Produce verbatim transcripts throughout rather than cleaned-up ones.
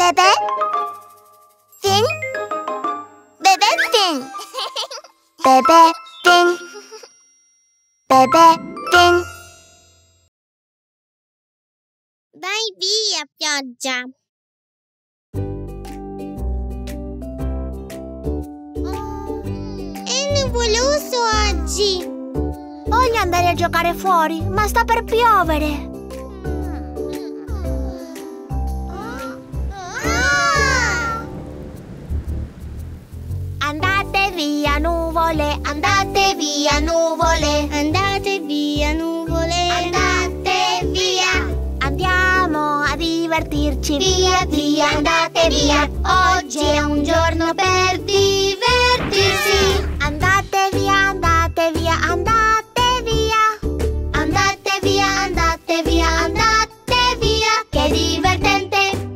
Bebè? Fin? Bebè Fin? Bebè Fin? Bebè Fin? Vai via, pioggia! È nuvoloso oggi! Voglio andare a giocare fuori, ma sta per piovere. Andate via nuvole, andate via nuvole, Andate via, nuvole! andate via. Andiamo a divertirci, via via, andate via. Oggi è un giorno per divertirsi. Andate via, andate via, andate via. Andate via, andate via, andate via. Che divertente!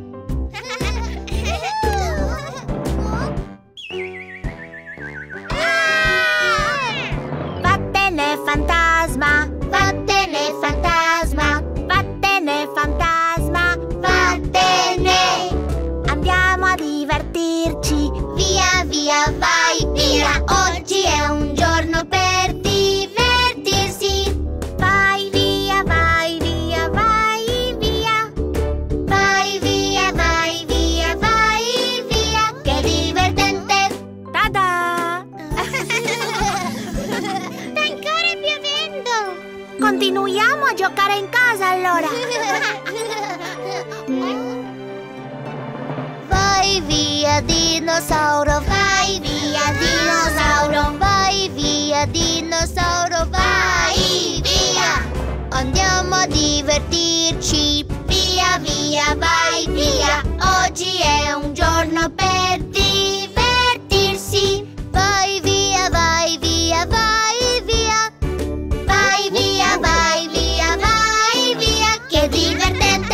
Vattene fantasma, vattene fantasma, vattene fantasma, vattene. Andiamo a divertirci, via via, vai via. Oggi è un giorno per divertirsi. Vai via, vai via, vai via. Vai via, vai via, vai via. Che divertente! Ta-da! Sta ancora piovendo! Continuiamo a giocare in casa allora. Vai via dinosauro, vai via dinosauro, vai via dinosauro, vai via. Andiamo a divertirci, via via, vai via. Oggi è un giorno per divertirsi. Vai via, vai via, vai via. Vai via, vai via, vai via. Che divertente!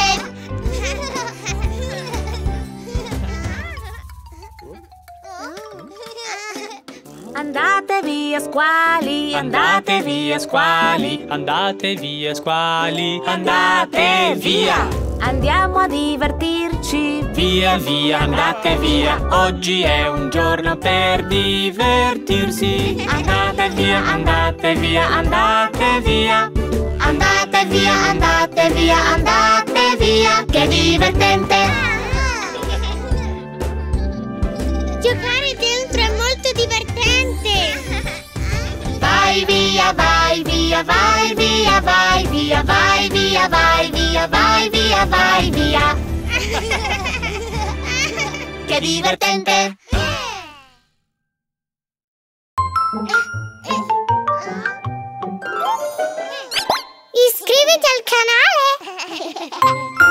Andate via squali, Andate via squali, andate via squali, andate via! Andiamo a divertirci. Via via, andate via, oggi è un giorno per divertirsi. Andate via, andate via, andate via. Andate via, andate via, andate via. Che divertente! Giocare dentro è molto divertente! Vai via, vai via, vai via, vai via, vai via, vai via, vai via, vai via. Che divertente! Iscriviti al canale!